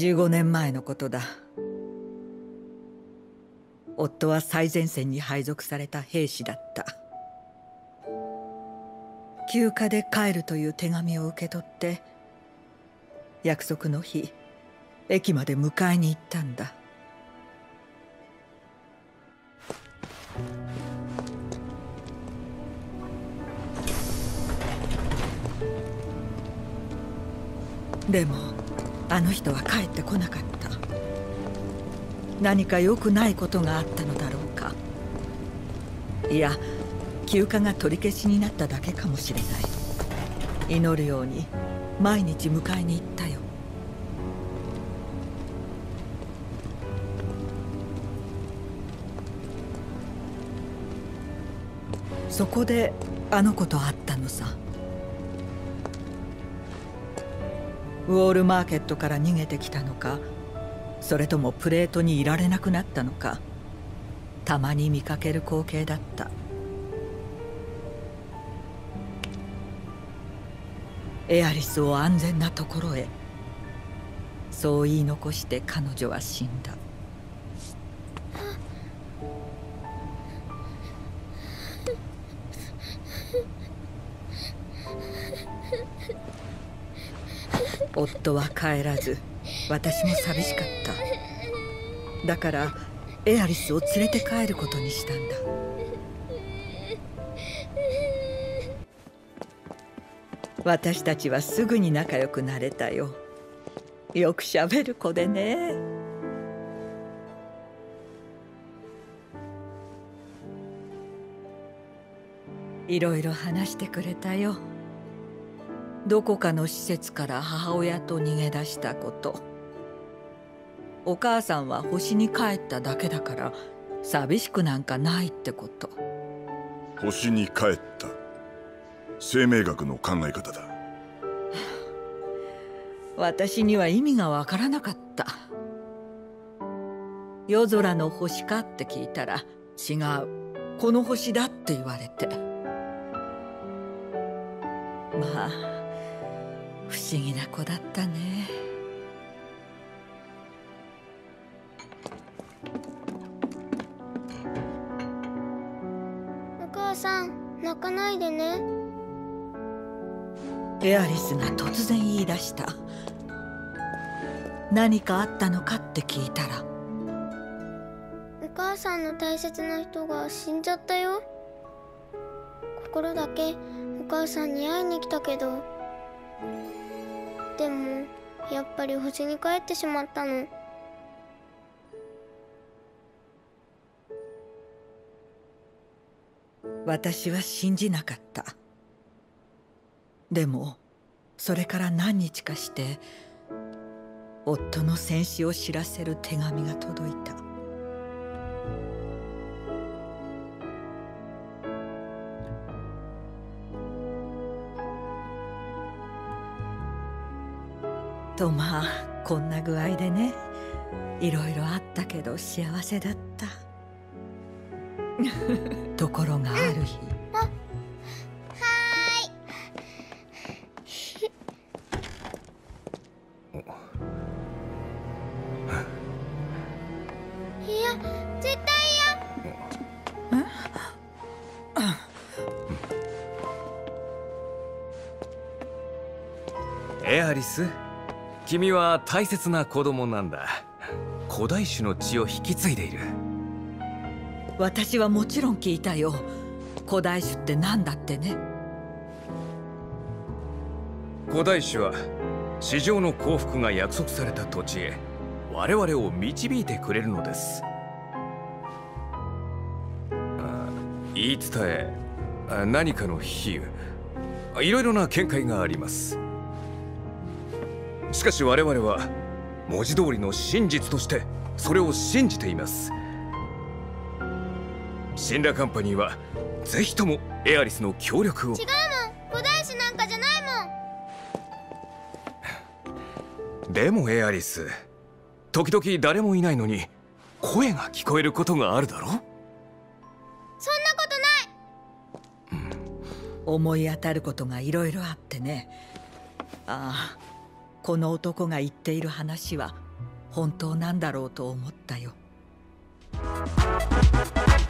15年前のことだ。夫は最前線に配属された兵士だった。休暇で帰るという手紙を受け取って、約束の日駅まで迎えに行ったんだ。でもあの人は帰ってこなかった。何か良くないことがあったのだろうか。いや、休暇が取り消しになっただけかもしれない。祈るように毎日迎えに行ったよ。そこであの子と会ったのさ。ウォールマーケットから逃げてきたのか、それともプレートにいられなくなったのか、たまに見かける光景だった。エアリスを安全なところへ、そう言い残して彼女は死んだ。夫は帰らず、私も寂しかった。だからエアリスを連れて帰ることにしたんだ。私たちはすぐに仲良くなれたよ。よくしゃべる子でね。いろいろ話してくれたよ。どこかの施設から母親と逃げ出したこと。お母さんは星に帰っただけだから寂しくなんかないってこと。 星に帰った。生命学の考え方だ。 私には意味がわからなかった。夜空の星かって聞いたら違う、この星だって言われて。まあ不思議な子だったね。 お母さん、泣かないでね。 エアリスが突然言い出した。何かあったのかって聞いたら、 お母さんの大切な人が死んじゃったよ。心だけお母さんに会いに来たけど、でもやっぱり星に帰ってしまったの。 私は信じなかった。でもそれから何日かして夫の戦死を知らせる手紙が届いた。とまあこんな具合でね、いろいろあったけど幸せだった。ところがある日、 いや、絶対嫌。エアリス、君は大切な子供なんだ。古代種の血を引き継いでいる。 私はもちろん聞いたよ。古代種って何だってね。 古代種は地上の幸福が約束された土地へ我々を導いてくれるのです。言い伝え、何かの比喩、いろいろな見解があります。しかし我々は文字通りの真実としてそれを信じています。シンラカンパニーはぜひともエアリスの協力を。 違うもん、古代種なんかじゃないもん。 でもエアリス、時々誰もいないのに声が聞こえることがあるだろ。 そんなことない。 思い当たることがいろいろあってね。ああ、この男が言っている話は本当なんだろうと思ったよ。